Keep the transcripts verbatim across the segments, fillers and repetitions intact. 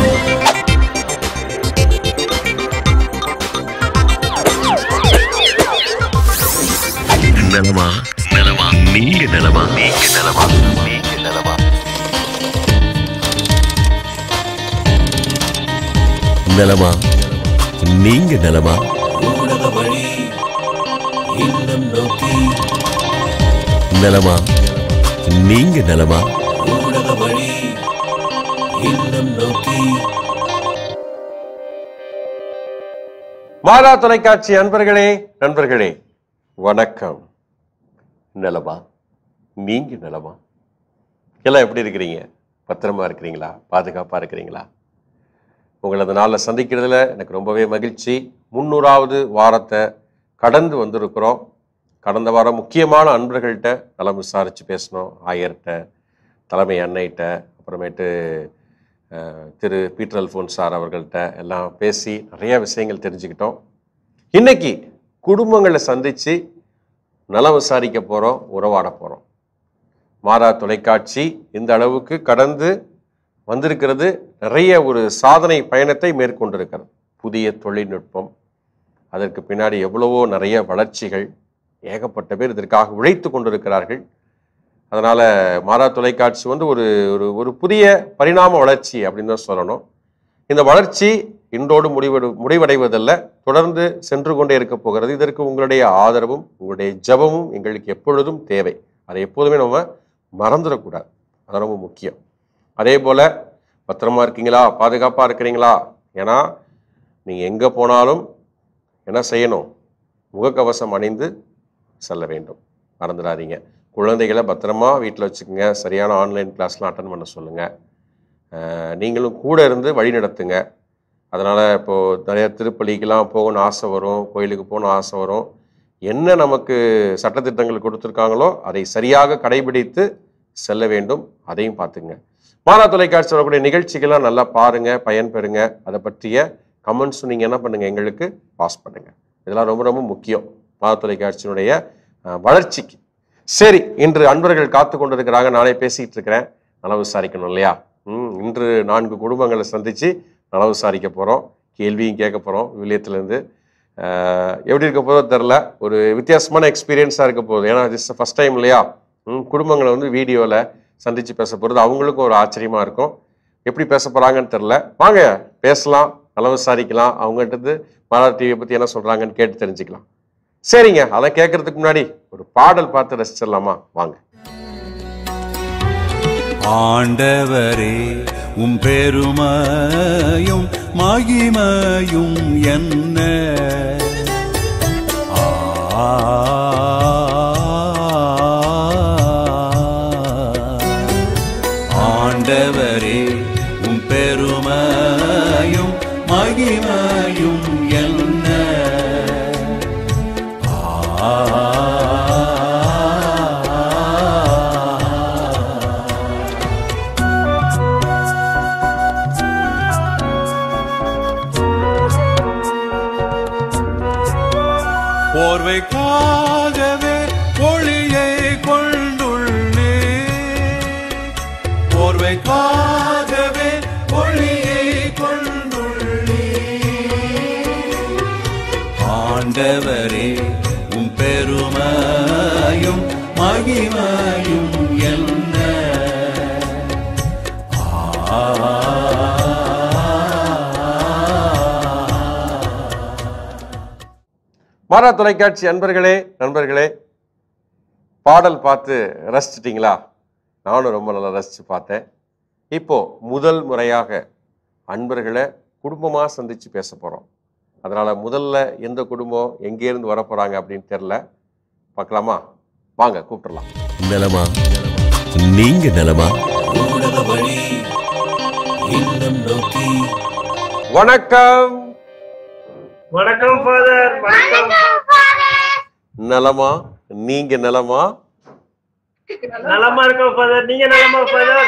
நலமா நலமா நீங்க நலமா நீங்க நலமா நீங்க நலமா நலமா நீங்க நலமா ஊடக வழி இல்லம் நோக்கி நலமா நீங்க நலமா ஊடக வழி இல்லம் நோக்கி. மாதா தொலைக்காட்சி அன்பர்களே நண்பர்களே வணக்கம். நலமா நீங்க நலமா எல்லாம் எப்படி இருக்கிறீங்க? பத்திரமா இருக்கிறீங்களா? பாதுகாப்பா இருக்கிறீங்களா? உங்களது நாளில் சந்திக்கிறதுல எனக்கு ரொம்பவே மகிழ்ச்சி. முன்னூறாவது வாரத்தை கடந்து வந்திருக்கிறோம். கடந்த வாரம் முக்கியமான அன்பர்கள்ட்ட நலம் விசாரித்து பேசணும். ஆயர்கிட்ட, தலைமை அன்னைகிட்ட, அப்புறமேட்டு திரு பீட்டர் அல்ஃபோன்ஸ் சார் அவர்கள்ட்ட எல்லாம் பேசி நிறைய விஷயங்கள் தெரிஞ்சுக்கிட்டோம். இன்னைக்கு குடும்பங்களை சந்தித்து நலம் விசாரிக்க போகிறோம், உறவாட போகிறோம். மாதா தொலைக்காட்சி இந்த அளவுக்கு கடந்து வந்திருக்கிறது. நிறைய ஒரு சாதனை பயணத்தை மேற்கொண்டிருக்கிறது. புதிய தொழில்நுட்பம், அதற்கு பின்னாடி எவ்வளவோ நிறைய வளர்ச்சிகள், ஏகப்பட்ட பேர் இதற்காக உழைத்து கொண்டிருக்கிறார்கள். அதனால் மாதா தொலைக்காட்சி வந்து ஒரு ஒரு புதிய பரிணாம வளர்ச்சி அப்படின்னு தான் சொல்லணும். இந்த வளர்ச்சி இன்றோடு முடிவடை முடிவடைவதல்ல, தொடர்ந்து சென்று கொண்டே இருக்க போகிறது. இதற்கு உங்களுடைய ஆதரவும் உங்களுடைய ஜபமும் எங்களுக்கு எப்பொழுதும் தேவை. அதை எப்போதுமே நம்ம மறந்துடக்கூடாது. அது ரொம்ப முக்கியம். அதே போல் பத்திரமா இருக்கீங்களா? பாதுகாப்பாக இருக்கிறீங்களா? ஏன்னா நீங்கள் எங்கே போனாலும் என்ன செய்யணும்? முகக்கவசம் அணிந்து செல்ல வேண்டும், மறந்துடாதீங்க. குழந்தைகளை பத்திரமா வீட்டில் வச்சுக்கோங்க. சரியான ஆன்லைன் கிளாஸ்லாம் அட்டன் பண்ண சொல்லுங்கள். நீங்களும் கூட இருந்து வழி நடத்துங்க. அதனால் இப்போது நிறைய திருப்பலிக்கெலாம் போகணும்னு ஆசை வரும், கோயிலுக்கு போகணும்னு ஆசை வரும். என்ன நமக்கு சட்டத்திட்டங்கள் கொடுத்துருக்காங்களோ அதை சரியாக கடைபிடித்து செல்ல வேண்டும். அதையும் பார்த்துங்க. மாதா தொலைக்காட்சி வரக்கூடிய நிகழ்ச்சிகள்லாம் நல்லா பாருங்கள், பயன்பெறுங்க. அதை பற்றிய கமெண்ட்ஸும் நீங்கள் என்ன பண்ணுங்கள், எங்களுக்கு பாஸ் பண்ணுங்கள். இதெல்லாம் ரொம்ப ரொம்ப முக்கியம் மாதா தொலைக்காட்சியினுடைய வளர்ச்சிக்கு. சரி, இன்று அன்பர்கள் காத்து கொண்டு இருக்கிறாங்க. நானே பேசிகிட்டு இருக்கிறேன். நலம் விசாரிக்கணும் இல்லையா? ம் இன்று நான்கு குடும்பங்களை சந்தித்து நலம் விசாரிக்க போகிறோம். கேள்வியும் கேட்க போகிறோம். வில்லியத்துலேருந்து எப்படி இருக்க போதோ தெரில, ஒரு வித்தியாசமான எக்ஸ்பீரியன்ஸாக இருக்க போகுது. ஏன்னா திஸ் ஃபஸ்ட் டைம் இல்லையா? ம் குடும்பங்களை வந்து வீடியோவில் சந்தித்து பேச போகிறது அவங்களுக்கும் ஒரு ஆச்சரியமாக இருக்கும். எப்படி பேச போகிறாங்கன்னு தெரில. வாங்க பேசலாம், நலம் விசாரிக்கலாம். அவங்ககிட்ட மாதா டிவியை பற்றி என்ன சொல்கிறாங்கன்னு கேட்டு தெரிஞ்சுக்கலாம். சரிங்க, அதை கேட்கறதுக்கு முன்னாடி ஒரு பாடல் பார்த்து ரசிச்சிடலாமா? வாங்க. ஆண்டவரே உம் பெருமையும் மகிமையும் என்ன, ஆண்டவரே உம் பெருமையும் மகிமையும் என்ன, போர்வைக்காகவே ஒளியை கொண்டுள்ளே, போர்வைக்காகவே ஒளியை கொண்டுள்ளே, ஆண்டவரே உம் பெருமையும் மகிமையும் என்ன, மாதா தொலைக்காட்சி அன்பர்களே நண்பர்களே, பாடல் பார்த்து ரசிச்சிட்டிங்களா? நானும் ரொம்ப நல்லா ரசித்து பார்த்தேன். இப்போது முதல் முறையாக அன்பர்களை குடும்பமாக சந்தித்து பேச போகிறோம். அதனால் முதல்ல எந்த குடும்பம் எங்கேருந்து வர போகிறாங்க அப்படின்னு தெரில. பார்க்கலாமா? வாங்க கூப்பிடலாம். நலமா நீங்க நலமா? வணக்கம். வணக்கம் ஃபாதர். வணக்கம். நலமா நீங்க நலமா? நலமா இருக்கோம் ஃபாதர். நீங்க நலமா father?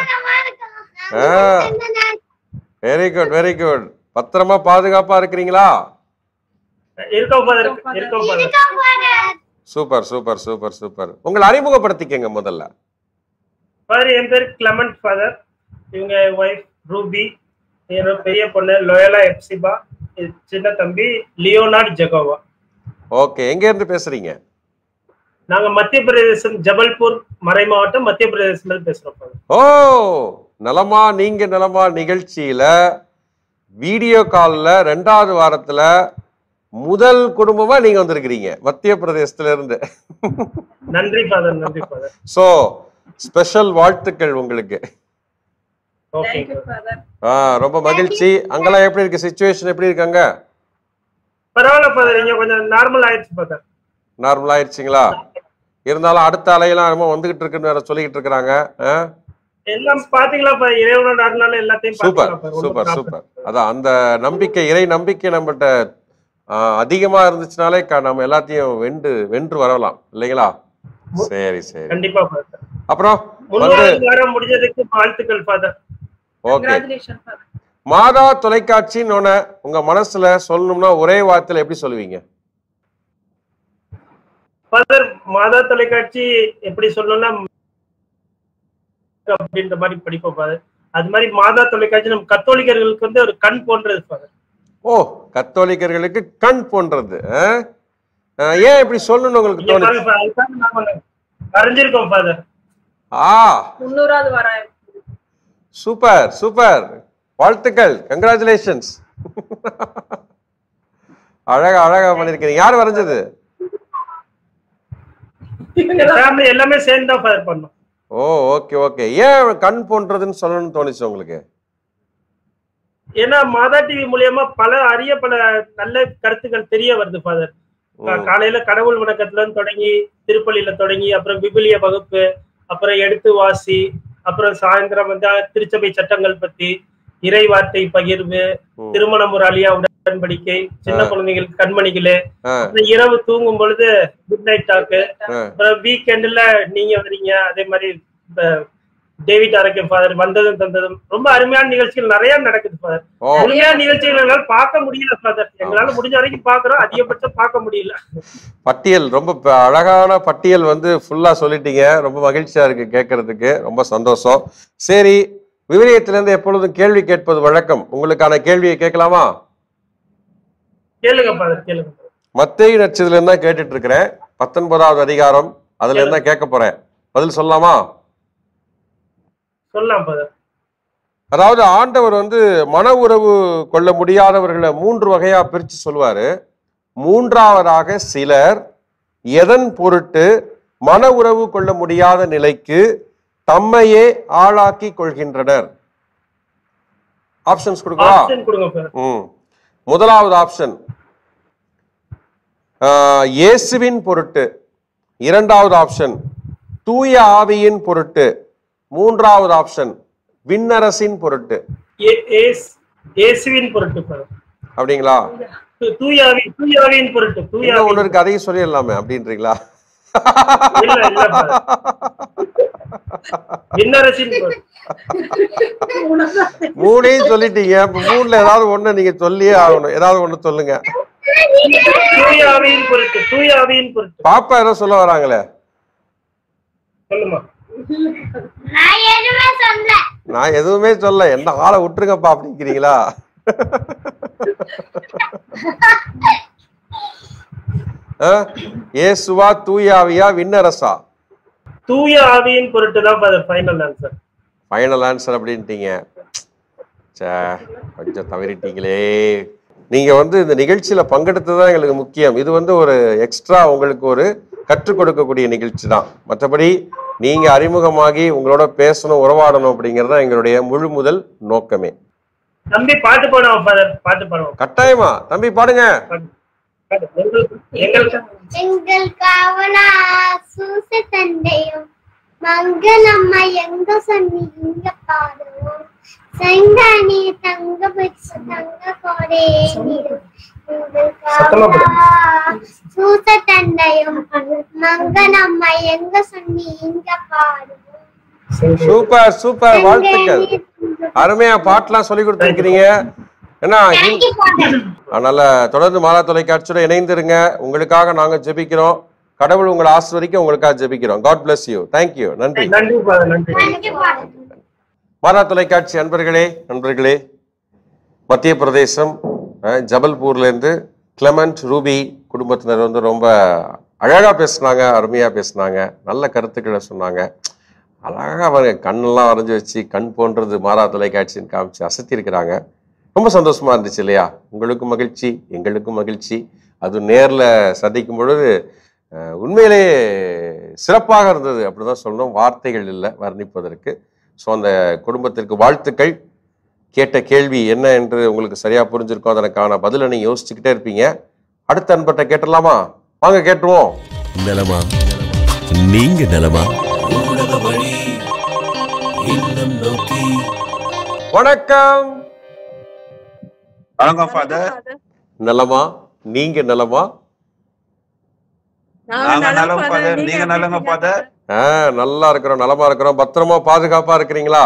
Very good very good. பத்திரமா பாதுகாப்பா இருக்கிறீங்களா? இருக்கோம் ஃபாதர். இருக்கோம் father. Super super super super. உங்களை அறிமுகப்படுத்திக்கங்க முதல்ல. ஃபாதர், என் பேர் கிளமெண்ட் ஃபாதர். இவங்க வைஃப் ரூபி. என்னோட பெரிய பொண்ணு லோயலா எப்சிபா, சின்ன தம்பி லியோனார்ட் ஜெகோவா. ஓகே, எங்க இருந்து பேசுறீங்க? நாங்க மத்திய பிரதேசம் ஜபல்பூர் மறை மாவட்டம் மத்திய பிரதேசத்துல பேசுறோம் ஃபாதர். ஓ, நலமா நீங்க நலமா நிகழ்ச்சியில வீடியோ கால்ல ரெண்டாவது வாரத்துல முதல் குடும்பமா நீங்க வந்திருக்கிறீங்க மத்திய பிரதேசத்துல இருந்து. நன்றி ஃபாதர், நன்றி ஃபாதர். சோ ஸ்பெஷல் வாழ்த்துக்கள் உங்களுக்கு. ஓகே ஆ, ரொம்ப மகிழ்ச்சி. அங்கெல்லாம் எப்படி இருக்கு சிச்சுவேஷன், எப்படி இருக்காங்க? பரவாயில்ல ஃபாதர், இங்க கொஞ்சம் நார்மல் ஆயிடுச்சு ஃபாதர். நார்மல் ஆயிடுச்சுங்களா? இருந்தாலும் அடுத்த அலையெல்லாம் ரொம்ப வந்துகிட்டு இருக்குன்னு வேற சொல்லிக்கிட்டு இருக்கிறாங்க. எல்லாம் பாத்தீங்களா ஃபாதர், இறைவனோட அருளால எல்லாத்தையும் சூப்பர் பாத்தீங்களா? Super super. அதான் அந்த நம்பிக்கை, இறை நம்பிக்கை நம்மகிட்ட அதிகமா இருந்துச்சுனாலே நம்ம எல்லாத்தையும் வென்று வென்று வரலாம் இல்லைங்களா? சரி சரி, கண்டிப்பா ஃபாதர். அப்புறம் முன்னாடி வாரம் முடிஞ்சதுக்கு வாழ்த்துக்கள் ஃபாதர். ஓகே, மாதா தொலைக்காட்சின்னு ஒண்ணு உங்க மனசுல சொல்லணும்னா ஒரே வார்த்தையில எப்படி சொல்லுவீங்க? ஃபாதர், மாதா தொலைக்காட்சி எப்படி சொல்லணும்னா அப்படின்ற மாதிரி படிப்போம் ஃபாதர். அது மாதிரி மாதா தொலைக்காட்சி நம்ம கத்தோலிக்கர்களுக்கு வந்து ஒரு கண் போன்றது ஃபாதர். ஓ, கத்தோலிக்கர்களுக்கு கண் போன்றது. ஏன் இப்படி சொல்லணும்னு உங்களுக்கு தோணுது? அறிஞ்சிருக்கோம் ஃபாதர். ஆ, முன்னூறாவது வாரம். சூப்பர் சூப்பர், வாழ்த்துக்கள், கங்க்ராச்சுலேஷன்ஸ். அழகா அழகா பண்ணிருக்கீங்க. யார் வரைஞ்சது? எல்லாமே சேர்ந்து தான் ஃபாதர் பண்ணோம். Oh, okay okay. ஏன் கண் போன்றதுன்னு சொல்லணும்னு தோணுச்சு உங்களுக்கு? ஏன்னா மாதா டிவி மூலியமா பல அரிய பல நல்ல கருத்துக்கள் தெரிய வருது ஃபாதர். காலையில கடவுள் வணக்கத்துல இருந்து தொடங்கி திருப்பள்ளியில தொடங்கி அப்புறம் விபிலிய வகுப்பு, அப்புறம் எடுத்து வாசி, அப்புறம் சாயந்தரம் வந்து திருச்சபை சட்டங்கள் பத்தி, இறை வார்த்தை பகிர்வு, திருமண முறாலியா உடன்படிக்கை, சின்ன குழந்தைகளுக்கு கண்மணிகளே, இரவு தூங்கும் பொழுது குட் நைட் டாக்கு, அப்புறம் வீக்கெண்ட்ல நீங்க வரீங்க, அதே மாதிரி டேவிட் ஆரோக்கியம் ஃபாதர் வந்ததும் தந்ததும், ரொம்ப அருமையான நிகழ்ச்சிகள் நிறைய நடக்குது ஃபாதர். அருமையான நிகழ்ச்சிகள் எங்களால பார்க்க முடியல ஃபாதர். எங்களால முடிஞ்ச வரைக்கும் பாக்குறோம், அதிகபட்சம் பார்க்க முடியல. பட்டியல் ரொம்ப அழகான பட்டியல் வந்து ஃபுல்லா சொல்லிட்டீங்க. ரொம்ப மகிழ்ச்சியா இருக்கு கேட்கறதுக்கு, ரொம்ப சந்தோஷம். சரி, விவிலியத்திலிருந்து எப்பொழுதும் கேள்வி கேட்பது வழக்கம். உங்களுக்கான கேள்வியை கேட்கலாமா? கேளுங்க ஃபாதர், கேளுங்க. மத்தேயு நற்செய்தியில இருந்தா கேட்டுட்டு இருக்கிறேன். பத்தொன்பதாவது அதிகாரம், அதுல இருந்தா கேட்க போறேன். பதில் சொல்லலாமா? சொல்லலாம் ஃபாதர். அதாவது ஆண்டவர் வந்து மன உறவு கொள்ள முடியாதவர்களை மூன்று வகையா பிரிச்சு சொல்வாரு. மூன்றாவதாக சிலர் எதன் பொருட்டு மன உறவு கொள்ள முடியாத நிலைக்கு தம்மையே ஆளாக்கி கொள்கின்றனர். ஆப்ஷன்ஸ் கொடுக்கலாம். ம் முதலாவது ஆப்ஷன் இயேசுவின் பொருட்டு, இரண்டாவது ஆப்ஷன் தூய ஆவியின் பொருட்டு, மூன்றாவது ஆப்ஷன் விண்ணரசின் பொருட்டு. இயேசுவின் பொருட்டு அப்படிங்களா? தூய ஆவி, தூய ஆவியின் பொருட்டு. தூய ஆவி ஒன்னு இருக்கு, அதையும் சொல்லிடலாமே அப்படின்றீங்களா? இல்ல இல்ல, விண்ணரசின் பொருட்டு. மூணையும் சொல்லிட்டீங்க. மூணுல ஏதாவது ஒண்ணு நீங்க சொல்லியே ஆகணும். ஏதாவது ஒண்ணு சொல்லுங்க. தூய ஆவியின் பொருட்டு, தூய ஆவியின் பொருட்டு. பாப்பா ஏதோ சொல்ல வராங்களே, சொல்லுமா? நான் எதுவுமே சொல்ல, என்ன ஆளை விட்டுருங்கப்பா அப்படிங்கிறீங்களா? இயேசுவா, தூய ஆவியா, விண்ணரசா? தூய ஆவியின் பொருட்டு தான் ஃபைனல் ஆன்சர். ஃபைனல் ஆன்சர் அப்படின்ட்டீங்க. சே, கொஞ்சம் தவறிட்டீங்களே. நீங்க வந்து இந்த நிகழ்ச்சியில பங்கெடுத்ததான் எங்களுக்கு முக்கியம். இது வந்து ஒரு எக்ஸ்ட்ரா உங்களுக்கு ஒரு கற்றுக் கொடுக்கக்கூடிய நிகழ்ச்சி தான். மற்றபடி நீங்க அறிமுகமாகி உங்களோட பேசணும், உறவாடணும் அப்படிங்கறத எங்களுடைய முழு முதல் நோக்கமே. தம்பி பாட்டு பாடுவோம் ஃபாதர், பாட்டு பாடுவோம். கட்டாயமா தம்பி பாடுங்க. எங்கள் காவலா சூச தந்தையும் மங்களம்மா எங்க சொன்னி இங்க பாடுவோம். சங்கானி தங்க பிடிச்ச தங்க கோடே சூச தந்தையும் மங்களம்மா எங்க சொன்னி இங்க பாடுவோம். சூப்பர் சூப்பர், வாழ்த்துக்கள். அருமையா பாட்டுலாம் சொல்லி கொடுத்துருக்கிறீங்க. ஏன்னா அதனால தொடர்ந்து மாதா தொலைக்காட்சியோட இணைந்திருங்க. உங்களுக்காக நாங்க ஜெபிக்கிறோம். கடவுள் உங்களை ஆசீர்வதிக்க உங்களுக்காக ஜெபிக்கிறோம். God bless you. Thank you. நன்றி. நன்றி. மாதா தொலைக்காட்சி அன்பர்களே, நண்பர்களே, மத்திய பிரதேசம் அஹ், ஜபல்பூர்லேருந்து கிளமெண்ட் ரூபி குடும்பத்தினர் வந்து ரொம்ப அழகாக பேசுனாங்க, அருமையாக பேசுனாங்க, நல்ல கருத்துக்களை சொன்னாங்க. அழகாக அவங்க கண்ணெல்லாம் வரைஞ்சி வச்சு கண் போன்றது மாறா தொலைக்காட்சின்னு காமிச்சு அசத்தி இருக்கிறாங்க. ரொம்ப சந்தோஷமா இருந்துச்சு இல்லையா? உங்களுக்கும் மகிழ்ச்சி, எங்களுக்கும் மகிழ்ச்சி. அது நேரில் சந்திக்கும் பொழுது அஹ், உண்மையிலே சிறப்பாக இருந்தது அப்படிதான் சொல்லணும். வார்த்தைகள் இல்லை வர்ணிப்பதற்கு. ஸோ அந்த குடும்பத்திற்கு வாழ்த்துக்கள். கேட்ட கேள்வி என்ன என்று உங்களுக்கு சரியா புரிஞ்சிருக்கும். அதற்கான பதிலை நீங்க யோசிச்சுக்கிட்டே இருப்பீங்க. அடுத்த அன்பட்ட கேட்டலாமா? வாங்க கேட்டுருவோம். நலமா? நீங்க நலமா? ஊடக வழி இல்லம் நோக்கி. வணக்கம். வணக்கம் ஃபாதர். நலமா? நீங்க நலமா? நாங்க நலம் ஃபாதர். நீங்க நலங்க ஃபாதர்? ஆஹ் நல்லா இருக்கிறோம், நலமா இருக்கிறோம். பத்திரமா பாதுகாப்பா இருக்கிறீங்களா?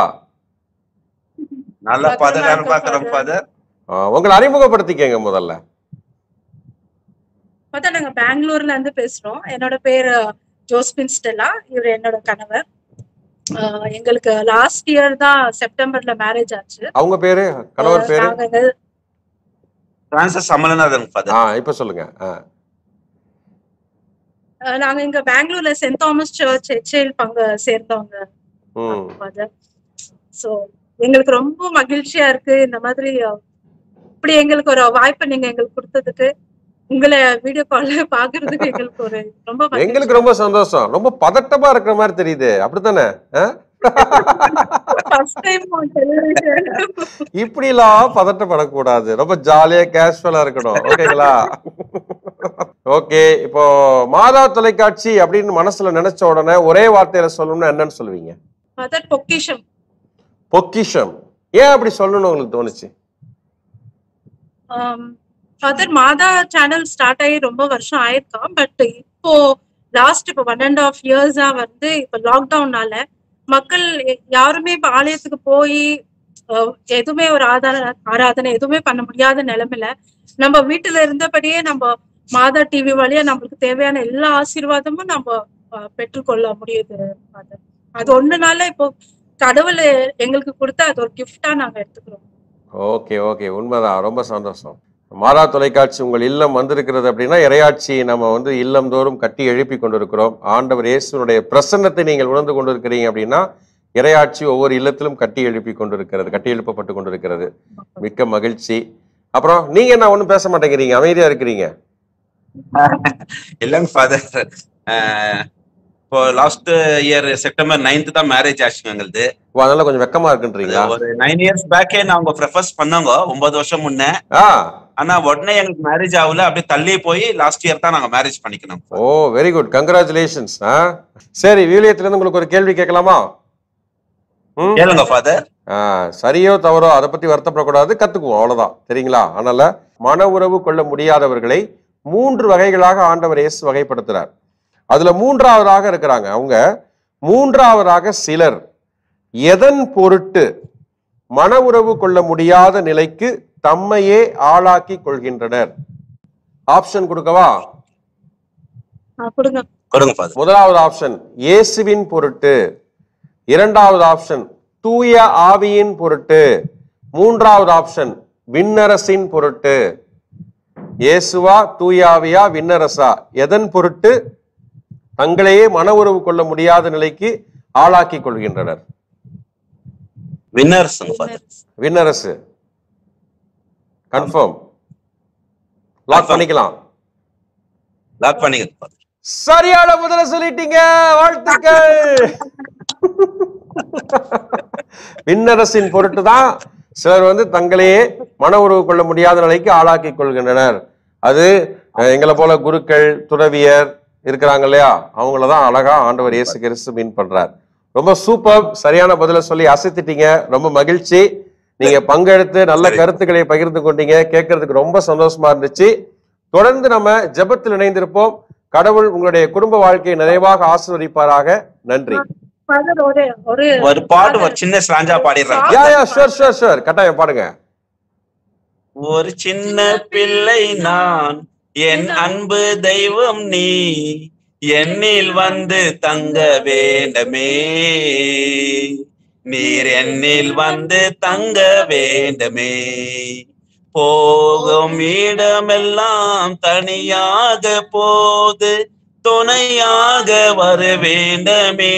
நல்ல பாதுகாப்பா இருக்கிறோம் ஃபாதர். ஆஹ் உங்களை அறிமுகப்படுத்திக்கங்க முதல்ல. பார்த்தா நாங்க பெங்களூர்ல இருந்து பேசுறோம். என்னோட பேரு ஜோஸ்பின் ஸ்டெல்லா. இவர் என்னோட கணவர். ஆஹ் எங்களுக்கு லாஸ்ட் இயர் தான் செப்டம்பர்ல மேரேஜ் ஆச்சு. அவங்க பேரு, கணவர் பேரு? நாங்க பிரான்சிஸ் அமலநாதன் ஃபாதர். ஆஹ் இப்ப சொல்லுங்க. ஆஹ் ஆஹ் நாங்க இங்க பெங்களூர்ல சென்ட் தாமஸ் சர்ச் எச்ஏஎல் பங்கு சேர்ந்தவங்க ம் ஃபாதர். சோ எங்களுக்கு ரொம்ப மகிழ்ச்சியா இருக்கு. இந்த மாதிரி அஹ், இப்படி எங்களுக்கு ஒரு வாய்ப்பு நீங்க எங்களுக்கு கொடுத்ததுக்கு, உங்களை வீடியோ கால்ல பாக்குறதுக்கு எங்களுக்கு ஒரு ரொம்ப மகிழ்ச்சி. எங்களுக்கு ரொம்ப சந்தோஷம். ரொம்ப பதட்டமா இருக்கிற மாதிரி தெரியுது, அப்படித்தானே? First time on television. இப்படி எல்லாம் பதட்டப்படக்கூடாது, ரொம்ப ஜாலியா கேஷுவலா இருக்கணும். ஓகேங்களா? ஓகே. இப்போ மாதா தொலைக்காட்சி அப்படின்னு மனசுல நினைச்ச உடனே ஒரே வார்த்தையில சொல்லணும்னா என்னன்னு சொல்லுவீங்க? Father, பொக்கிஷம். பொக்கிஷம். ஏன் அப்படி சொல்லணும்னு உங்களுக்கு தோணுச்சு? ஃபாதர், மாதா சேனல் ஸ்டார்ட் ஆகி ரொம்ப வருஷம் ஆயிருக்கான். பட் இப்போ லாஸ்ட் இப்போ ஒன் அண்ட் ஆஃப் இயர்ஸா வந்து இப்போ லாக்டவுன்னால மக்கள் எ- யாருமே இப்போ ஆலயத்துக்கு போய் அஹ், எதுவுமே ஒரு ஆதார ஆராதனை எதுவுமே பண்ண முடியாத நிலைமையில நம்ம வீட்டுல இருந்தபடியே நம்ம மாதா டிவி வழியா நம்மளுக்கு தேவையான எல்லா ஆசீர்வாதமும் நம்ம அஹ், பெற்றுக்கொள்ள முடியுது ஃபாதர். அது ஒண்ணுனால இப்போ கடவுள் எங்களுக்கு கொடுத்த அது ஒரு கிஃப்டா நாங்க எடுத்துக்கிறோம். ஓகே ஓகே, உண்மைதான். ரொம்ப சந்தோஷம். மாதா தொலைக்காட்சி உங்கள் இல்லம் வந்திருக்கிறது அப்படின்னா இறையாட்சி நம்ம வந்து இல்லம் தோறும் கட்டி எழுப்பி கொண்டிருக்கிறோம். ஆண்டவர் இயேசுனுடைய பிரசன்னத்தை நீங்கள் உணர்ந்து கொண்டிருக்கிறீங்க அப்படின்னா இறையாட்சி ஒவ்வொரு இல்லத்திலும் கட்டி எழுப்பி கொண்டிருக்கிறது, கட்டி எழுப்பப்பட்டு கொண்டிருக்கிறது. மிக்க மகிழ்ச்சி. அப்புறம் நீங்க என்ன ஒண்ணும் பேச மாட்டேங்கிறீங்க, அமைதியா இருக்கிறீங்க? இல்லைங்க ஃபாதர். இப்போ லாஸ்ட் இயர் செப்டம்பர் நைன்த் தான் மேரேஜ் ஆச்சுங்க எங்களுது. ஓ, அதனால கொஞ்சம் வெக்கமா இருக்குன்றீங்களா? ஒரு நைன் இயர்ஸ் பேக்கே நாங்க ப்ரெஃபர்ஸ் பண்ணோங்க, ஒன்பது வருஷம் முன்ன. ஆ, ஆனா உடனே எங்களுக்கு மேரேஜ் ஆகல, அப்படியே தள்ளி போய் லாஸ்ட் இயர் தான் நாங்க மேரேஜ் பண்ணிக்கணும். Oh very good, congratulations. சரி, விவிலியத்துல இருந்து உங்களுக்கு ஒரு கேள்வி கேட்கலாமா? ம் கேளுங்க ஃபாதர். ஆஹ் சரியோ தவறோ அதை பத்தி வருத்தப்படக்கூடாது, கத்துக்குவோம், அவ்வளவுதான். சரிங்களா? அதனால மன உறவு கொள்ள முடியாதவர்களை மூன்று வகைகளாக ஆண்டவர் இயேசு வகைப்படுத்துறார். அதுல மூன்றாவதாக இருக்கிறாங்க அவங்க. மூன்றாவதாக சிலர் எதன் பொருட்டு மன உறவு கொள்ள முடியாத நிலைக்கு தம்மையே ஆளாக்கி கொள்கின்றனர். ஆப்ஷன் கொடுக்கவா? ஆஹ் கொடுங்க. கொடுங்க ஃபாதர். முதலாவது ஆப்ஷன் இயேசுவின் பொருட்டு, இரண்டாவது ஆப்ஷன் தூய ஆவியின் பொருட்டு, மூன்றாவது ஆப்ஷன் விண்ணரசின் பொருட்டு. இயேசுவா, தூய ஆவியா, விண்ணரசா? எதன் பொருட்டு தங்களையே மன உறவு கொள்ள முடியாத நிலைக்கு ஆளாக்கி கொள்கின்றனர்? Winners father. விண்ணரசு. கன்ஃபார்ம்? லாக் பண்ணிக்கலாம்? லாக் பண்ணிங்க ஃபாதர். சரியான முதல்ல சொல்லிட்டீங்க, வாழ்த்துக்கள். விண்ணரசின் பொருட்டு தான் சிலர் வந்து தங்களையே மன உறவு கொள்ள முடியாத நிலைக்கு ஆளாக்கி கொள்கின்றனர். அது அஹ், எங்களை போல குருக்கள், துறவியர் இருக்கிறாங்க இல்லையா, அவங்களதான் அழகா ஆண்டவர் இயேசு கிறிஸ்து மீன் பண்றார். ரொம்ப சூப்பர், சரியான பதில சொல்லி அசைத்திட்டீங்க. ரொம்ப மகிழ்ச்சி. நீங்க பங்கெடுத்து நல்ல கருத்துக்களை பகிர்ந்து கொண்டீங்க, கேட்கறதுக்கு ரொம்ப சந்தோஷமா இருந்துச்சு. தொடர்ந்து நம்ம ஜெபத்தில் இணைந்திருப்போம். கடவுள் உங்களுடைய குடும்ப வாழ்க்கையை நிறைவாக ஆசீர்வதிப்பாராக. நன்றி. ஃபாதர், ஒரு ஒரு ஒரு பாட்டு ஒரு சின்ன ஸ்லாஞ்சா பாடிடுறாங்க. Yeah yeah sure sure sure, கட்டாயம் பாடுங்க. ஒரு சின்ன பிள்ளை நான், என் அன்பு தெய்வம் நீ, என்னில் வந்து தங்க வேண்டமே, நீர் என்னில் வந்து தங்க வேண்டுமே. போகும் இடமெல்லாம் தனியாக போது துணையாக வர வேண்டுமே.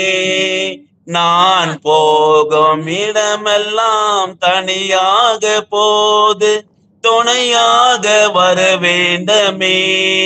நான் போகும் இடமெல்லாம் தனியாக போது துணையாக வர வேண்டுமே.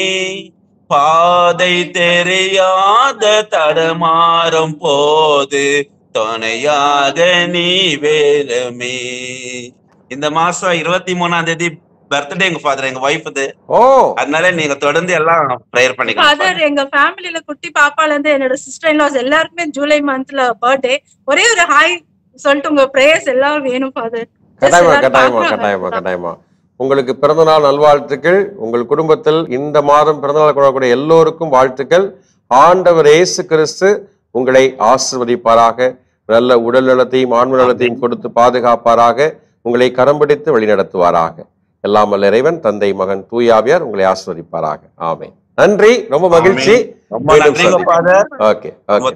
பாதை தெரியாத தடமாறும் போது துணையாக நீ வேணுமே. இந்த மாசம் இருபத்தி மூணாம் தேதி பர்த்டே எங்க ஃபாதர், எங்க ஒய்ஃப்து. ஓ, அதனால நீங்க தொடர்ந்து எல்லாம் ப்ரேயர் பண்ணிக்கலாம். ஃபாதர், எங்க ஃபேமிலில குட்டி பாப்பால இருந்து என்னோட சிஸ்டர் இன்லாஸ் எல்லாருக்குமே ஜூலை மந்த்ல பர்த்டே. ஒரே ஒரு ஹாய் சொல்லிட்டு உங்க பிரேயர்ஸ் எல்லாம் வேணும் ஃபாதர். கட்டாயமா கட்டாயமா கட்டாயமா கட்டாயமா உங்களுக்கு பிறந்தநாள் நல்வாழ்த்துக்கள். உங்கள் குடும்பத்தில் இந்த மாதம் பிறந்தநாள் கொண்டாடக்கூடிய எல்லோருக்கும் வாழ்த்துக்கள். ஆண்டவர் இயேசு கிறிஸ்து உங்களை ஆசீர்வதிப்பாராக. நல்ல உடல் நலத்தையும் ஆன்ம நலத்தையும் கொடுத்து பாதுகாப்பாராக. உங்களை கரம் பிடித்து வழிநடத்துவாராக. எல்லாம் வல்ல இறைவன் தந்தை மகன் தூயாவியார் உங்களை ஆசீர்வதிப்பாராக. ஆமென். நன்றி, ரொம்ப மகிழ்ச்சி. ஓகே,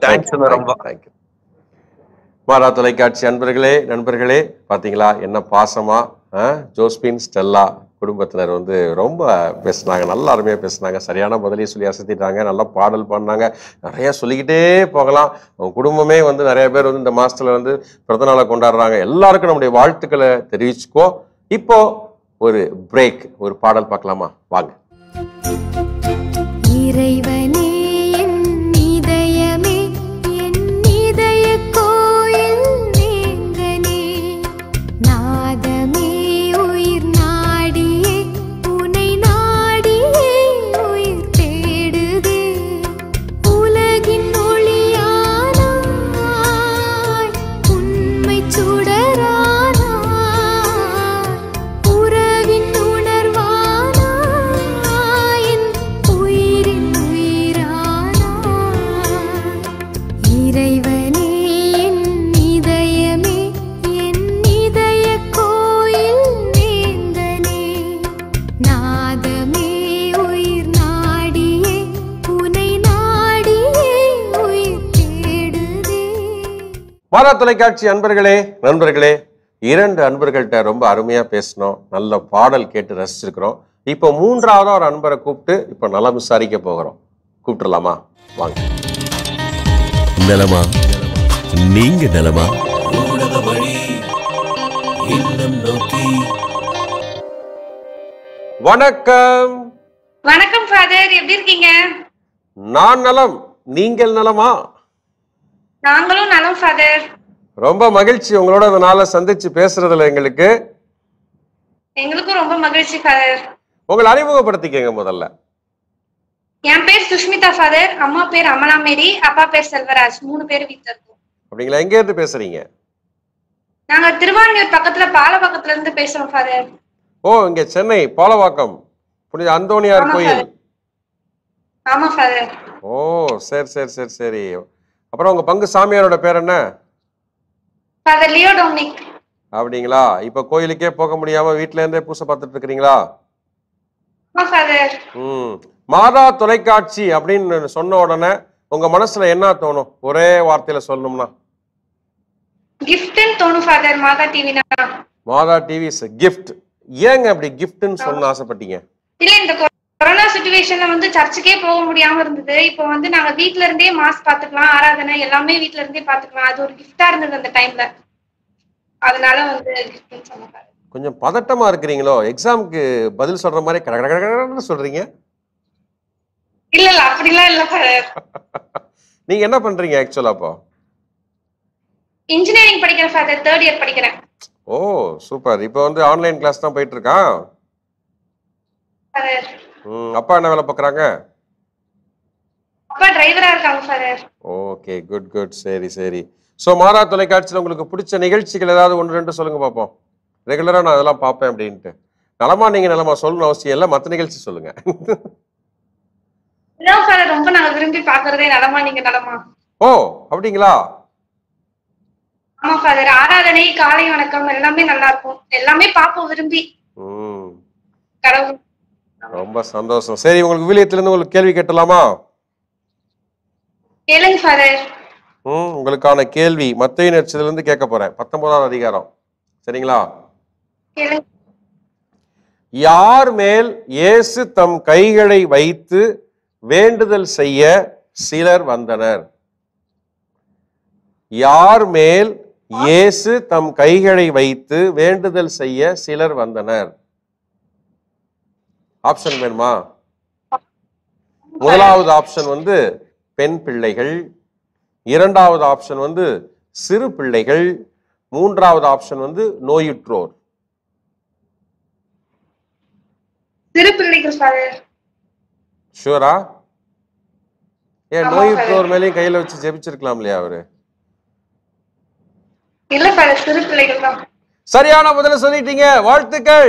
மாதா தொலைக்காட்சி அன்பர்களே, நண்பர்களே, பாத்தீங்களா என்ன பாசமா ஜோஸ்பின் ஸ்டெல்லா குடும்பத்தினர் வந்து ரொம்ப பேசினாங்க. நல்லா அருமையாக பேசினாங்க. சரியான பதிலையும் சொல்லி அசத்திட்டாங்க. நல்லா பாடல் பாடினாங்க. நிறைய சொல்லிக்கிட்டே போகலாம். அவங்க குடும்பமே வந்து நிறைய பேர் வந்து இந்த மாசத்துல வந்து பிறந்தநாளை கொண்டாடுறாங்க. எல்லாருக்கும் நம்முடைய வாழ்த்துக்களை தெரிவிச்சுக்கோ. இப்போ ஒரு பிரேக், ஒரு பாடல் பார்க்கலாமா? வாங்க. இறைவனே என் இதயமே, என் இதய கோயில் நீங்கனே, நாதமே உயிர் நாடியே, உனை நாடியே உயிர் தேடுதே, உலகின் ஒளியானாய், உண்மை சுடரானாய், உறவின் உணர்வானாய், என் உயிரின் உயிரானாய். இறைவனே என் இதயமே, என் இதய கோயில் நேந்தனே, நாதமே உயிர் நாடியே, உனை நாடியே உயிர் தேடுதே. மாதா தொலைக்காட்சி அன்பர்களே, நண்பர்களே, இரண்டு அன்பர்கள்ட்ட ரொம்ப அருமையா பேசணும். நல்ல பாடல் கேட்டு ரசிச்சிருக்கிறோம். இப்போ மூன்றாவது ஒரு அன்பரை கூப்பிட்டு இப்போ நலம் விசாரிக்க போகிறோம். கூப்பிட்டுலாமா? வாங்க. நலமா? நீங்க நலமா? ஊடக வழி இல்லம் நோக்கி. வணக்கம். வணக்கம் ஃபாதர், எப்படி இருக்கீங்க? நான் நலம், நீங்கள் நலமா? நாங்களும் நலம் ஃபாதர். ரொம்ப மகிழ்ச்சி உங்களோட இந்த நாளை சந்திச்சு பேசுறதுல எங்களுக்கு. எங்களுக்கும் ரொம்ப மகிழ்ச்சி ஃபாதர். உங்களை அறிமுகப்படுத்திக்கங்க முதல்ல. என் பேர் சுஷ்மிதா ஃபாதர், அம்மா பேர் அமலா மேரி, அப்பா பேர் செல்வராஜ். மூணு பேர் வீட்டுல இருக்கோம். அப்படிங்களா? எங்க இருந்து பேசுறீங்க? நாங்க திருவான்மையூர் பக்கத்துல பாலப்பக்கத்துல இருந்து பேசுறோம் ஃபாதர். ஓ, இங்க சென்னை பாலவாக்கம் புனித அந்தோணியார் ஆமா கோயில். ஆமா ஃபாதர். ஓ, சரி சரி சரி சரி. அப்புறம் உங்க பங்கு சாமியாரோட பேர் என்ன? Father Leo Dominic. அப்படிங்களா? இப்ப கோயிலுக்கே போக முடியாம வீட்ல இருந்தே பூசை பார்த்துட்டு இருக்கிறீங்களா? ஆமா ஃபாதர். ம். மாதா தொலைக்காட்சி அப்படின்னு சொன்ன உடனே உங்க மனசுல என்ன தோணும்? ஒரே வார்த்தையில சொல்லணும்னா கிஃப்ட்னு தோணும் father. Mata டிவினா Mata TV is gift. ஏங்க அப்படி கிஃப்ட்னு சொல்ல ஆசைப்பட்டீங்க? இல்ல, இந்த கொரோனா சிச்சுவேஷன்ல வந்து சர்ச்சுக்கே போக முடியாம இருந்தது. இப்போ வந்து நாங்க வீட்ல இருந்தே மாஸ் பாத்துக்கலாம், ஆராதனை எல்லாமே வீட்ல இருந்தே பாத்துக்கலாம். அது ஒரு கிஃப்டா இருந்தது அந்த டைம்ல. அதனால வந்து கிஃப்ட்னு சொன்னாங்க. கொஞ்சம் பதட்டமா இருக்கிறீங்களோ? எக்ஸாமுக்கு பதில் சொல்ற மாதிரி கட கட கடன்னு சொல்றீங்க. இல்ல இல்ல, அப்படிலாம் இல்ல ஃபாதர். நீங்க என்ன பண்றீங்க ஆக்சுவலா? அப்போ இன்ஜினியரிங் படிக்கிறேன் ஃபாதர், தேர்ட் இயர் படிக்கிறேன். Oh, super. இப்போ வந்து ஆன்லைன் கிளாஸ் தான் போயிட்டு இருக்கா? ஃபாதர் ம். அப்பா என்ன வேலை பார்க்குறாங்க? அப்பா டிரைவரா இருக்காங்க ஃபாதர். Okay, good good. சரி சரி. ஸோ மாதா தொலைக்காட்சியில் உங்களுக்கு பிடிச்ச நிகழ்ச்சிகள் ஏதாவது ஒன்று ரெண்டு சொல்லுங்க பார்ப்போம். ரெகுலரா நான் அதெல்லாம் பார்ப்பேன் அப்படின்ட்டு. நலமா? நீங்க நலமா சொல்லணும் அவசியம் இல்லை, மற்ற நிகழ்ச்சி சொல்லுங்க. இல்ல ஃபாதர், ரொம்ப நாங்க விரும்பி பாக்குறதே நலமா நீங்க நலமா. ஓ, அப்படிங்களா? ஆமா ஃபாதர், ஆராதனை, காலை வணக்கம் எல்லாமே நல்லா இருக்கும். எல்லாமே பாப்போம் விரும்பி. ம். கடவுள். ரொம்ப சந்தோஷம். சரி, உங்களுக்கு விவிலியத்திலிருந்து உங்களுக்கு கேள்வி கேட்டலாமா? கேளுங்க ஃபாதர். ம் உங்களுக்கான கேள்வி மத்தேயு நற்செய்தியிலிருந்து கேட்க போறேன். பத்தொன்பதாவது அதிகாரம். சரிங்களா? கேளுங்க. யார் மேல் இயேசு தம் கைகளை வைத்து வேண்டுதல் செய்ய சிலர் வந்தனர்? யார் மேல் இயேசு தம் கைகளை வைத்து வேண்டுதல் செய்ய சிலர் வந்தனர்? ஆப்ஷன் வேணுமா? முதலாவது ஆப்ஷன் வந்து பெண் பிள்ளைகள், இரண்டாவது ஆப்ஷன் வந்து சிறு பிள்ளைகள், மூன்றாவது ஆப்ஷன் வந்து நோயுற்றோர். சிறு பிள்ளைகள் ஃபாதர். ஷூரா? ஏன் ஆமா, நோயுற்றோர் மேலேயும் கையில வச்சு ஜெபிச்சிருக்கலாம் இல்லையா அவரு? இல்ல ஃபாதர், சிறு பிள்ளைகள் தான். சரியான பதில சொல்லிட்டீங்க, வாழ்த்துக்கள்.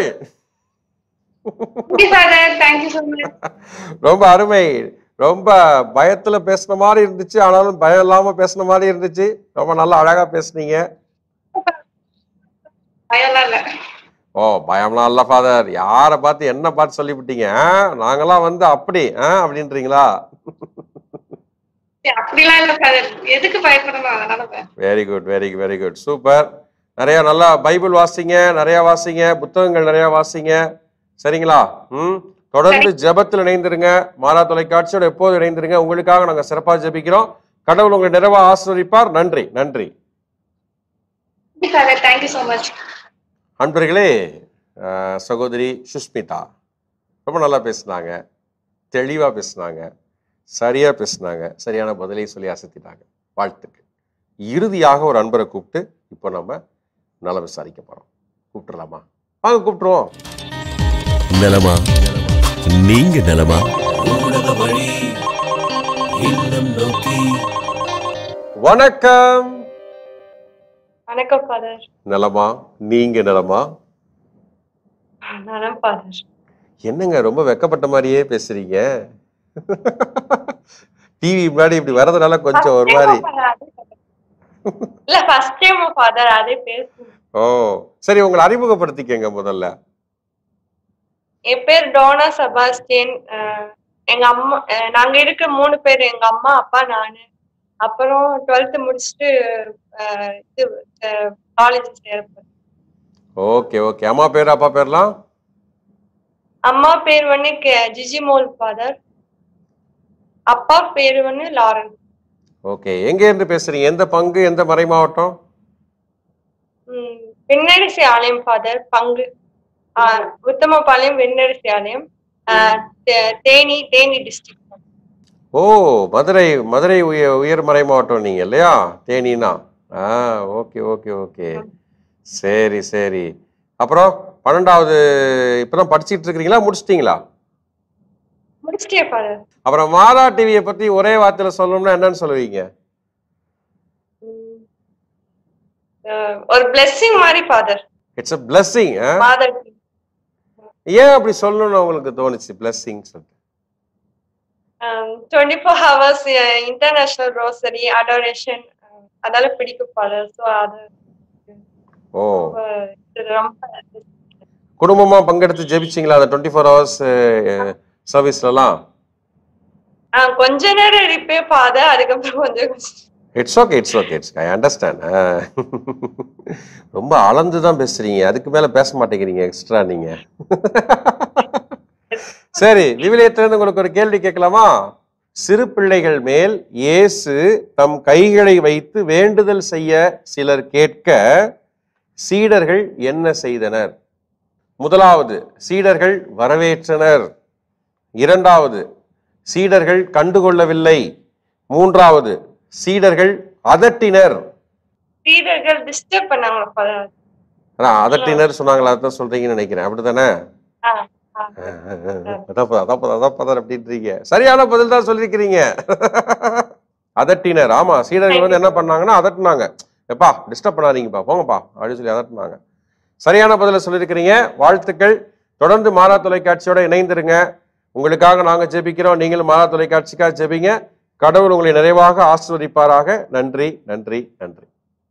Father, thank you so much. ரொம்ப அருமை. ரொம்ப பயத்துல பேசின மாதிரி இருந்துச்சு, ஆனாலும் பயம் இல்லாம பேசின மாதிரி இருந்துச்சு. ரொம்ப நல்லா அழகா பேசுனீங்க. பயம்லாம் இல்ல. ஓ பயம்லாம் இல்ல ஃபாதர். யாரை பார்த்து என்ன பார்த்து சொல்லிவிட்டீங்க? நாங்கெல்லாம் வந்து அப்படி ஆஹ் அப்படின்றீங்களா? அப்படிலாம் இல்ல ஃபாதர், எதுக்கு பயப்படணும்? அதனால very good very very good super. நிறைய நல்லா பைபிள் வாசிங்க, நிறைய வாசிங்க, புத்தகங்கள் நிறைய வாசிங்க. சரிங்களா? ம் தொடர்ந்து ஜெபத்தில் இணைந்திருங்க. மாறா தொலைக்காட்சியோட எப்போது இணைந்திருங்க. உங்களுக்காக நாங்க சிறப்பா ஜெபிக்கிறோம். கடவுள் உங்களை நிறைவா ஆசீர்வதிப்பார். நன்றி நன்றி father, thank you so much. அன்பர்களே, அஹ், சகோதரி சுஷ்மிதா ரொம்ப நல்லா பேசினாங்க, தெளிவா பேசினாங்க, சரியா பேசினாங்க, சரியான பதிலையும் சொல்லி அசத்திட்டாங்க. வாழ்த்துக்கள். இறுதியாக ஒரு அன்பரை கூப்பிட்டு இப்போ நம்ம நல விசாரிக்க போறோம். கூப்பிட்டுலாமா? வாங்க கூப்பிட்டுருவோம். நலமா? நீங்க நலமா? ஊடக வழி இல்லம் நோக்கி. வணக்கம். வணக்கம் ஃபாதர். நலமா? நீங்க நலமா? நலம் ஃபாதர். என்னங்க ரொம்ப வெக்கப்பட்ட மாதிரியே பேசுறீங்க? டிவி முன்னாடி இப்படி வர்றதுனால கொஞ்சம் ஒரு மாதிரி. இல்ல ஃபர்ஸ்ட் டைம் ஃபாதர் அதே பேசுங்க. ஓ சரி, உங்களை அறிமுகப்படுத்திக்கங்க முதல்ல. என் பேர் டோனா செபாஸ்டியன். எங்க அம்மா, நாங்க இருக்க மூணு பேர், எங்க அம்மா, அப்பா, நானு. அப்புறம் டுவெல்த் முடிச்சுட்டு இது காலேஜ் சேர்ப்பேன். Okay okay. அம்மா பேர் அப்பா பேர்லாம்? அம்மா பேர் வந்து ஜிஜிமோல் ஃபாதர், அப்பா பேர் வந்து லாரன். ஓகே. எங்க இருந்து பேசுறீங்க? எந்த பங்கு, எந்த மறை மாவட்டம்? உம் வெண்ணரிசி ஆலயம் ஃபாதர். பங்கு ஆஹ் உத்தமபாளையம் வெண்ணரிசி ஆலயம், ஆஹ் தேனி தேனி டிஸ்ட்ரிக்ட். ஓ மதுரை மதுரை உய உயர் மறை மாவட்டம் நீங்க இல்லையா? தேனினா. ஆ ஓகே ஓகே ஓகே. சரி சரி. அப்புறம் பன்னெண்டாவது இப்பதான் படிச்சுட்டு இருக்கிறீங்களா, முடிச்சிட்டீங்களா? முடிச்சிட்டே ஃபாதர். அப்புறம் மாதா டிவியை பத்தி ஒரே வார்த்தையில சொல்லணும்னா என்னன்னு சொல்லுவீங்க? ஒரு பிளெஸிங் மாதிரி father. It's a blessing. Madha TV. ஏன் அப்படி சொல்லணும்னு உங்களுக்கு தோணுச்சு blessing சொல்லிட்டு? Twenty four hours international rosary adoration, அதனால பிடிக்கும் ஃபாதர். ஸோ அது ஓ ரொம்ப குடும்பமா பங்கெடுத்து ஜெபிச்சிங்களா அந்த டுவெண்ட்டி ஃபோர் ஹவர்ஸ் சர்வீஸ்லாம்? கொஞ்ச நேரம் இருப்பேன் ஃபாதர், அதுக்கப்புறம் கொஞ்சம் it's okay it's okay it's I understand. ரொம்ப அளந்து தான் பேசுறீங்க, அதுக்கு மேல பேச மாட்டேங்கிறீங்க எக்ஸ்ட்ரா நீங்க. சரி, விவிலியத்திலிருந்து உங்களுக்கு ஒரு கேள்வி கேட்கலாமா? சிறு பிள்ளைகள் மேல் இயேசு தம் கைகளை வைத்து வேண்டுதல் செய்ய சிலர் கேட்க சீடர்கள் என்ன செய்தனர்? முதலாவது, சீடர்கள் வரவேற்றனர். இரண்டாவது, சீடர்கள் கண்டுகொள்ளவில்லை. மூன்றாவது, சீடர்கள் அதட்டினர். சீடர்கள் டிஸ்டர்ப் பண்ணாங்களா ஃபாதர்? அதான் அதட்டினர் சொன்னாங்களா? அதான் சொல்றீங்கன்னு நினைக்கிறேன், அப்படித்தானே? அப்படின்றீங்க. சரியான பதில் தான் சொல்லிருக்கிறீங்க. அதட்டினர். ஆமா, சீடர்கள் வந்து என்ன பண்ணாங்கன்னா அதட்டினாங்க. எப்பா டிஸ்டர்ப் பண்ணாதீங்கப்பா, போங்கப்பா அப்படின்னு சொல்லி அதட்டினாங்க. சரியான பதில சொல்லியிருக்கிறீங்க, வாழ்த்துக்கள். தொடர்ந்து மாறா தொலைக்காட்சியோட இணைந்திருங்க. உங்களுக்காக நாங்க ஜெபிக்கிறோம், நீங்களும் மாறா தொலைக்காட்சிக்காக ஜெபிங்க. கடவுள் உங்களை நிறைவாக ஆசீர்வதிப்பாராக. நன்றி நன்றி நன்றி.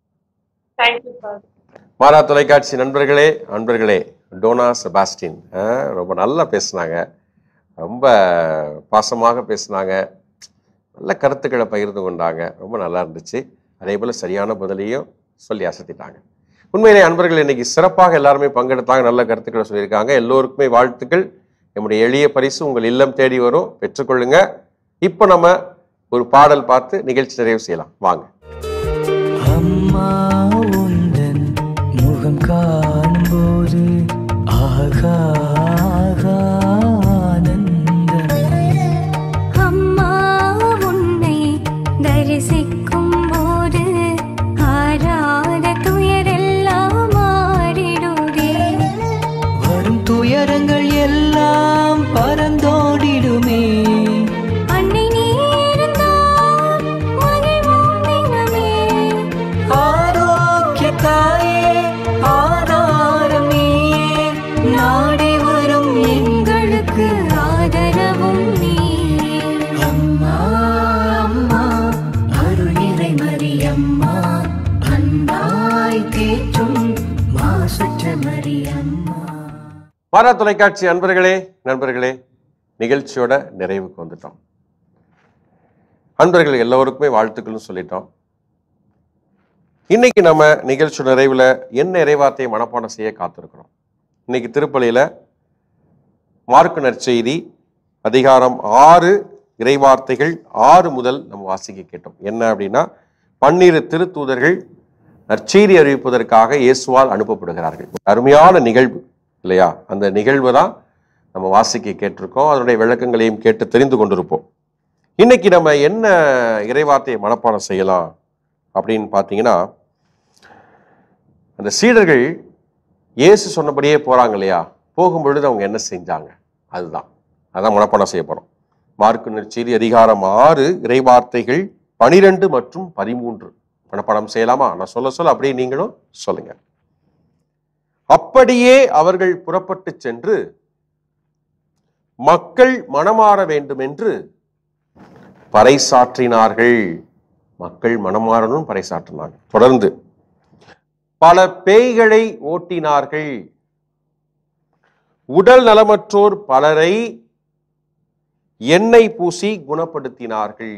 மாறா தொலைக்காட்சி நண்பர்களே, அன்பர்களே, டோனா செபாஸ்டின் ரொம்ப நல்லா பேசினாங்க, ரொம்ப பாசமாக பேசினாங்க, நல்ல கருத்துக்களை பகிர்ந்து கொண்டாங்க. ரொம்ப நல்லா இருந்துச்சு. அதே போல் சரியான பதிலையும் சொல்லி அசத்திட்டாங்க. உண்மையிலே அன்பர்கள் இன்னைக்கு சிறப்பாக எல்லாருமே பங்கெடுத்தாங்க, நல்ல கருத்துக்களை சொல்லியிருக்காங்க. எல்லோருக்குமே வாழ்த்துக்கள். நம்முடைய எளிய பரிசு உங்கள் இல்லம் தேடி வரும், பெற்றுக்கொள்ளுங்க. இப்போ நம்ம ஒரு பாடல் பார்த்து நிகழ்ச்சி நிறைவு செய்யலாம். வாங்க. அம்மா உந்தன் முகம் காணும்போது ஆகா அம்மா உன்னை தரிசிக்கும் போது ஆராத துயரெல்லாம் மாறிடுதே. வரும் துயரங்கள் எல்லாம் பறந்தோடிடுமே. அன்னை நீ இருந்தால் மகிழ்வோம் தினமே. ஆரோக்கிய தாயே ஆதாரம் நீயே, நாடி வரும் எங்களுக்கு ஆதரவும் நீயே. அம்மா அம்மா அருள் நிறை மரியம்மா, அன்பாய் தேற்றும் மாசற்ற மரியம்மா. பாரா தொலைக்காட்சி அன்பர்களே, நண்பர்களே, நிகழ்ச்சியோட நிறைவுக்கு வந்துட்டோம். அன்பர்கள் எல்லோருக்குமே வாழ்த்துக்கள்னு சொல்லிட்டோம். இன்னைக்கு நம்ம நிகழ்ச்சி நிறைவில் என்ன இறைவார்த்தையை மனப்பாடம் செய்ய காத்திருக்கிறோம். இன்னைக்கு திருப்பலியில் மார்க்கு நற்செய்தி அதிகாரம் ஆறு இறைவார்த்தைகள் ஆறு முதல் நம்ம வாசிக்க கேட்டோம். என்ன அப்படின்னா, பன்னிரு திருத்தூதர்கள் நற்செய்தி அறிவிப்பதற்காக இயேசுவால் அனுப்பப்படுகிறார்கள். அருமையான நிகழ்வு இல்லையா? அந்த நிகழ்வு தான் நம்ம வாசிக்க கேட்டிருக்கோம். அதனுடைய விளக்கங்களையும் கேட்டு தெரிந்து கொண்டிருப்போம். இன்னைக்கு நம்ம என்ன இறைவார்த்தையை மனப்பாடம் செய்யலாம் அப்படின்னு பார்த்தீங்கன்னா, அந்த சீடர்கள் இயேசு சொன்னபடியே போறாங்க இல்லையா? போகும்பொழுது அவங்க என்ன செஞ்சாங்க, அதுதான் அதான் மனப்பாடம் செய்ய போறோம். மார்க்கு நற்செய்தி அதிகாரம் ஆறு இறைவார்த்தைகள் பனிரெண்டு மற்றும் பதிமூன்று மனப்பாடம் செய்யலாமா? நான் சொல்ல சொல்ல அப்படியே நீங்களும் சொல்லுங்க. அப்படியே அவர்கள் புறப்பட்டு சென்று மக்கள் மனமாற வேண்டும் என்று பறைசாற்றினார்கள். மக்கள் மனமாறணும் பறைசாற்றினார்கள். தொடர்ந்து பல பேய்களை ஓட்டினார்கள். உடல் நலமற்றோர் பலரை எண்ணெய் பூசி குணப்படுத்தினார்கள்.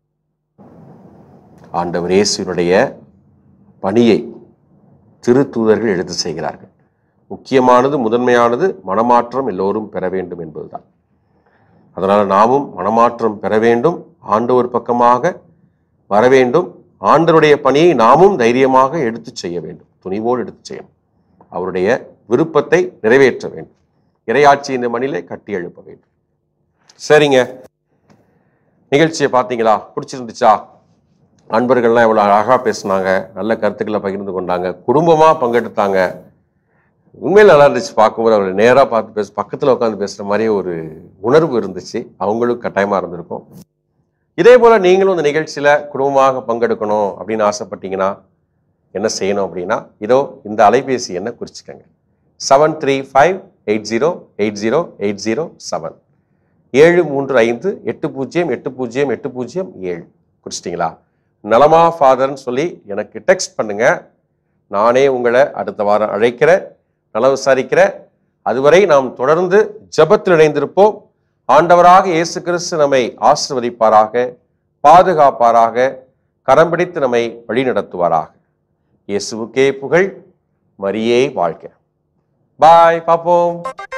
ஆண்டவர் இயேசுவினுடைய பணியை திருத்தூதர்கள் எடுத்து செய்கிறார்கள். முக்கியமானது, முதன்மையானது மனமாற்றம் எல்லோரும் பெற வேண்டும் என்பதுதான். அதனால் நாமும் மனமாற்றம் பெற வேண்டும், ஆண்டவர் பக்கமாக வர வேண்டும். ஆண்டவருடைய பணியை நாமும் தைரியமாக எடுத்து செய்ய வேண்டும், துணிவோடு எடுத்து செய்யணும். அவருடைய விருப்பத்தை நிறைவேற்ற வேண்டும். இறையாட்சி இந்த மண்ணிலே கட்டி எழுப்ப வேண்டும். சரிங்க, நிகழ்ச்சியை பார்த்தீங்களா? பிடிச்சிருந்துச்சா? அன்பர்கள்லாம் எவ்வளோ அழகாக பேசினாங்க, நல்ல கருத்துக்களை பகிர்ந்து கொண்டாங்க, குடும்பமாக பங்கெடுத்தாங்க. உண்மையில் நல்லா இருந்துச்சு பார்க்கும்போது. அவங்களை நேராக பார்த்து பேச, பக்கத்தில் உட்காந்து பேசுகிற மாதிரி ஒரு உணர்வு இருந்துச்சு. அவங்களும் கட்டாயமாக இருந்திருக்கும். இதே போல் நீங்களும் இந்த நிகழ்ச்சியில் குடும்பமாக பங்கெடுக்கணும் அப்படின்னு ஆசைப்பட்டீங்கன்னா என்ன செய்யணும் அப்படின்னா, இதோ இந்த அலைபேசி எண்ணை குறிச்சிக்கங்க. Seven three five eight zero eight zero eight zero seven ஏழு மூன்று ஐந்து எட்டு பூஜ்ஜியம் எட்டு பூஜ்ஜியம் எட்டு பூஜ்ஜியம் ஏழு குறிச்சிட்டிங்களா? நலமா ஃபாதர்ன்னு சொல்லி எனக்கு டெக்ஸ்ட் பண்ணுங்க. நானே உங்களை அடுத்த வாரம் அழைக்கிறேன், நல விசாரிக்கிறேன். அதுவரை நாம் தொடர்ந்து ஜெபத்தில் இணைந்திருப்போம். ஆண்டவராக இயேசு கிறிஸ்து நம்மை ஆசீர்வதிப்பாராக, பாதுகாப்பாராக, கரம் பிடித்து நம்மை வழிநடத்துவாராக. இயேசுவுக்கே புகழ், மரியே வாழ்க. பாய், பார்ப்போம்.